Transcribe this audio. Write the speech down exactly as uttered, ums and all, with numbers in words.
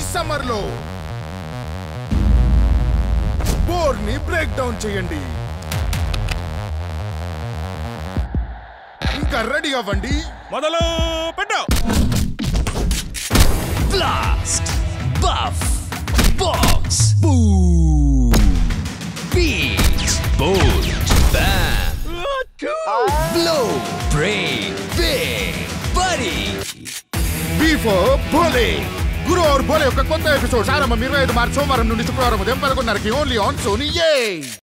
Summer లో bore ని break down చేయండి. ఇంకా రెడీ అవ్వండి, మొదలు పెట్టు. Blast, buff, box, boom, beat, bolt, bam, blow, break, big, buddy. B for Bhole. గురు और భోలే యొక్క కొత్త ఎపిసోడ్ ఆరంభం ఇరవై ఐదు మార్చి సోమవారం నుండి శుక్రవారం ఉదయం పదకొండున్నరకి ఓన్లీ ఆన్ సోనీ.